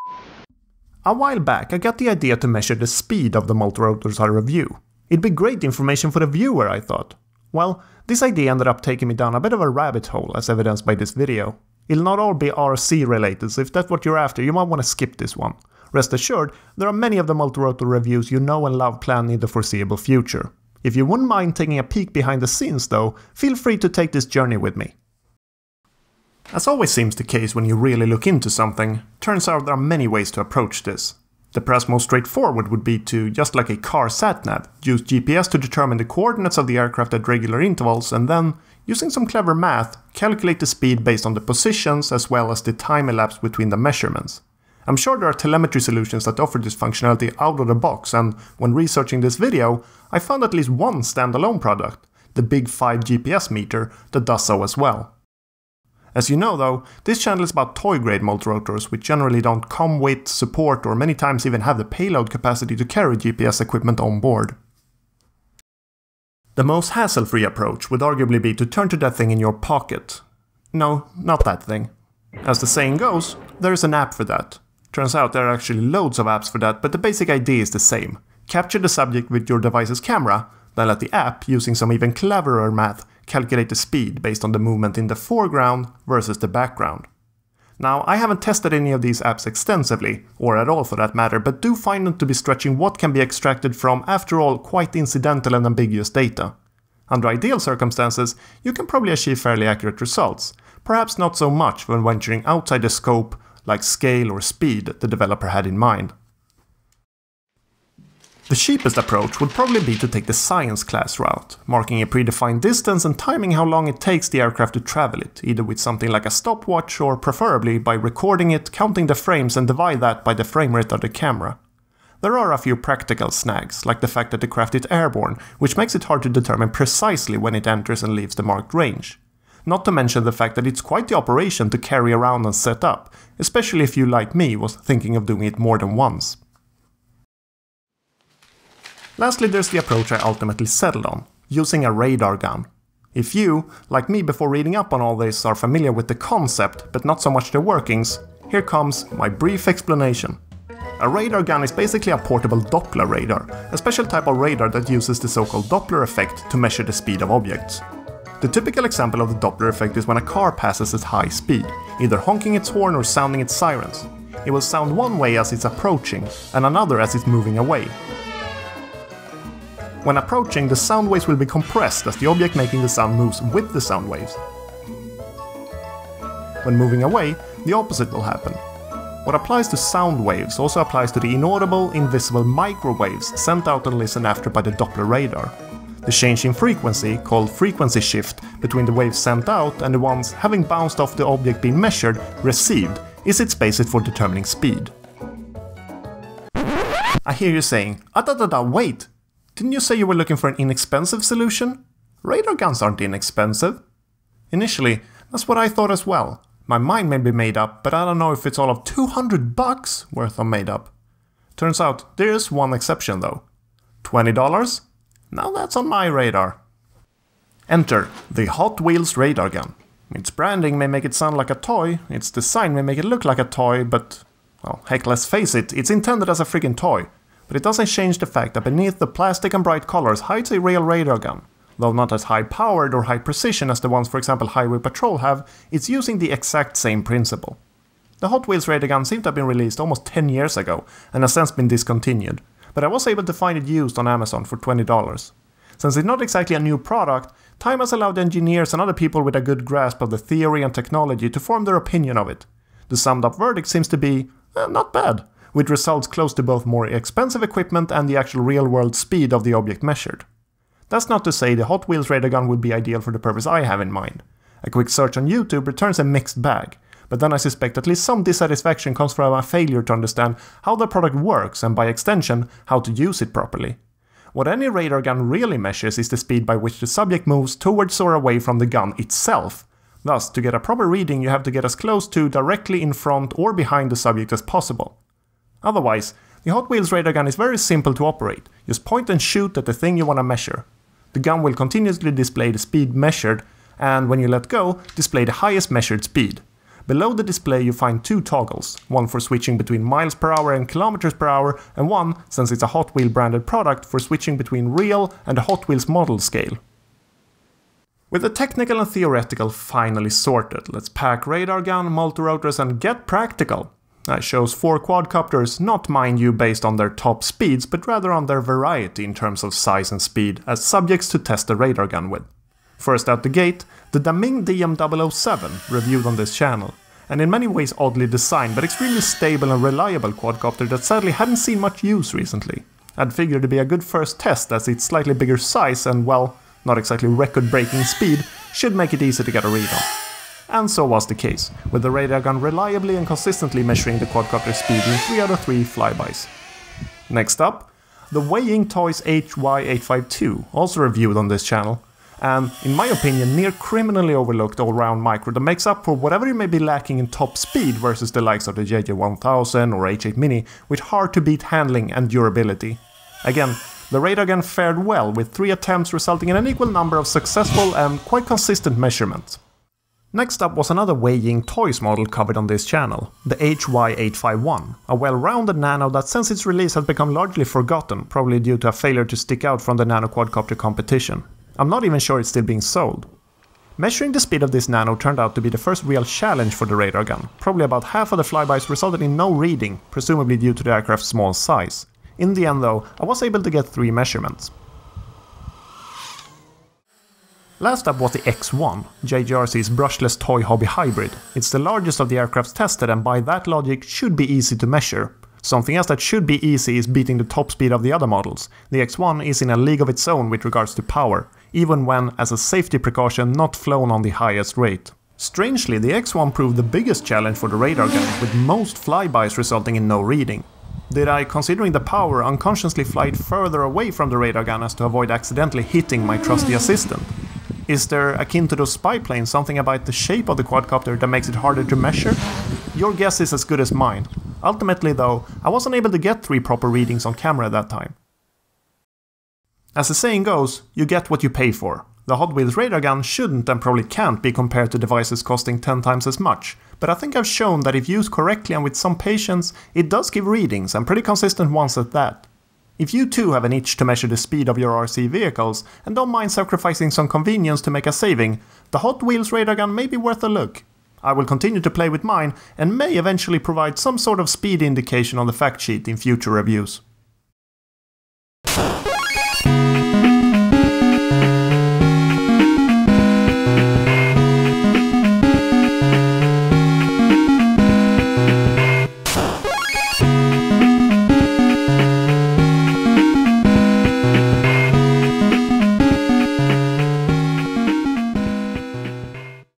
A while back I got the idea to measure the speed of the multirotors I review. It'd be great information for the viewer, I thought. Well, this idea ended up taking me down a bit of a rabbit hole, as evidenced by this video. It'll not all be RC related, so if that's what you're after, you might want to skip this one. Rest assured, there are many of the multirotor reviews you know and love planned in the foreseeable future. If you wouldn't mind taking a peek behind the scenes though, feel free to take this journey with me. As always seems the case when you really look into something, turns out there are many ways to approach this. The perhaps most straightforward would be to, just like a car sat-nav, use GPS to determine the coordinates of the aircraft at regular intervals and then, using some clever math, calculate the speed based on the positions as well as the time elapsed between the measurements. I'm sure there are telemetry solutions that offer this functionality out of the box, and when researching this video, I found at least one standalone product, the Big 5 GPS meter, that does so as well. As you know though, this channel is about toy-grade multirotors which generally don't come with, support or many times even have the payload capacity to carry GPS equipment on board. The most hassle-free approach would arguably be to turn to that thing in your pocket. No, not that thing. As the saying goes, there is an app for that. Turns out there are actually loads of apps for that, but the basic idea is the same. Capture the subject with your device's camera, then let the app, using some even cleverer math, calculate the speed based on the movement in the foreground versus the background. Now, I haven't tested any of these apps extensively, or at all for that matter, but do find them to be stretching what can be extracted from, after all, quite incidental and ambiguous data. Under ideal circumstances, you can probably achieve fairly accurate results, perhaps not so much when venturing outside the scope, like scale or speed, the developer had in mind. The cheapest approach would probably be to take the science class route, marking a predefined distance and timing how long it takes the aircraft to travel it, either with something like a stopwatch or preferably by recording it, counting the frames and divide that by the frame rate of the camera. There are a few practical snags, like the fact that the craft is airborne, which makes it hard to determine precisely when it enters and leaves the marked range. Not to mention the fact that it's quite the operation to carry around and set up, especially if you, like me, was thinking of doing it more than once. Lastly, there's the approach I ultimately settled on, using a radar gun. If you, like me before reading up on all this, are familiar with the concept, but not so much the workings, here comes my brief explanation. A radar gun is basically a portable Doppler radar, a special type of radar that uses the so-called Doppler effect to measure the speed of objects. The typical example of the Doppler effect is when a car passes at high speed, either honking its horn or sounding its sirens. It will sound one way as it's approaching, and another as it's moving away. When approaching, the sound waves will be compressed as the object making the sound moves with the sound waves. When moving away, the opposite will happen. What applies to sound waves also applies to the inaudible, invisible microwaves sent out and listened after by the Doppler radar. The change in frequency, called frequency shift, between the waves sent out and the ones having bounced off the object being measured, received, is its basis for determining speed. I hear you saying, wait! Didn't you say you were looking for an inexpensive solution? Radar guns aren't inexpensive. Initially, that's what I thought as well. My mind may be made up, but I don't know if it's all of $200 worth of made up. Turns out, there is one exception though. $20? Now that's on my radar. Enter the Hot Wheels radar gun. Its branding may make it sound like a toy, its design may make it look like a toy, but, well, heck, let's face it, it's intended as a friggin' toy. But it doesn't change the fact that beneath the plastic and bright colors hides a real radar gun. Though not as high powered or high precision as the ones for example Highway Patrol have, it's using the exact same principle. The Hot Wheels radar gun seemed to have been released almost 10 years ago and has since been discontinued, but I was able to find it used on Amazon for $20. Since it's not exactly a new product, time has allowed engineers and other people with a good grasp of the theory and technology to form their opinion of it. The summed up verdict seems to be, not bad, with results close to both more expensive equipment and the actual real-world speed of the object measured. That's not to say the Hot Wheels radar gun would be ideal for the purpose I have in mind. A quick search on YouTube returns a mixed bag, but then I suspect at least some dissatisfaction comes from a failure to understand how the product works and by extension, how to use it properly. What any radar gun really measures is the speed by which the subject moves towards or away from the gun itself. Thus, to get a proper reading you have to get as close to directly in front or behind the subject as possible. Otherwise, the Hot Wheels radar gun is very simple to operate, just point and shoot at the thing you want to measure. The gun will continuously display the speed measured, and when you let go, display the highest measured speed. Below the display you find two toggles, one for switching between miles per hour and kilometers per hour, and one, since it's a Hot Wheel branded product, for switching between real and a Hot Wheels model scale. With the technical and theoretical finally sorted, let's pack radar gun, multirotors and get practical. I chose 4 quadcopters, not mind you based on their top speeds, but rather on their variety in terms of size and speed, as subjects to test the radar gun with. First out the gate, the Daming DM007, reviewed on this channel, and in many ways oddly designed but extremely stable and reliable quadcopter that sadly hadn't seen much use recently. I'd figured it'd be a good first test as its slightly bigger size and, well, not exactly record-breaking speed should make it easy to get a read on. And so was the case, with the radar gun reliably and consistently measuring the quadcopter speed in 3 out of 3 flybys. Next up, the Weighing Toys HY852, also reviewed on this channel, and, in my opinion, near criminally overlooked all-round micro that makes up for whatever you may be lacking in top speed versus the likes of the JJ1000 or H8 Mini, with hard-to-beat handling and durability. Again, the radar gun fared well, with 3 attempts resulting in an equal number of successful and quite consistent measurements. Next up was another Weighing Toys model covered on this channel, the HY851, a well-rounded nano that since its release has become largely forgotten, probably due to a failure to stick out from the nano quadcopter competition. I'm not even sure it's still being sold. Measuring the speed of this nano turned out to be the first real challenge for the radar gun. Probably about half of the flybys resulted in no reading, presumably due to the aircraft's small size. In the end though, I was able to get 3 measurements. Last up was the X1, JGRC's brushless toy hobby hybrid. It's the largest of the aircrafts tested and by that logic should be easy to measure. Something else that should be easy is beating the top speed of the other models. The X1 is in a league of its own with regards to power, even when, as a safety precaution, not flown on the highest rate. Strangely, the X1 proved the biggest challenge for the radar gun, with most flybys resulting in no reading. Did I, considering the power, unconsciously fly it further away from the radar gun as to avoid accidentally hitting my trusty assistant? Is there, akin to those spy planes, something about the shape of the quadcopter that makes it harder to measure? Your guess is as good as mine. Ultimately though, I wasn't able to get 3 proper readings on camera that time. As the saying goes, you get what you pay for. The Hot Wheels radar gun shouldn't and probably can't be compared to devices costing 10 times as much, but I think I've shown that if used correctly and with some patience, it does give readings, and pretty consistent ones at that. If you too have an itch to measure the speed of your RC vehicles, and don't mind sacrificing some convenience to make a saving, the Hot Wheels radar gun may be worth a look. I will continue to play with mine, and may eventually provide some sort of speed indication on the fact sheet in future reviews.